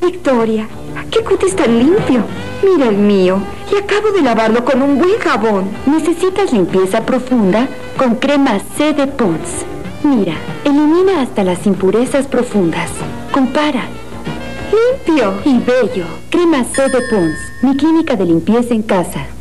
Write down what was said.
Victoria, qué cutis tan limpio. Mira el mío, y acabo de lavarlo con un buen jabón. ¿Necesitas limpieza profunda? Con crema C de Pond's. Mira, elimina hasta las impurezas profundas. Compara. Limpio Y bello. Crema C de Pond's. Mi clínica de limpieza en casa.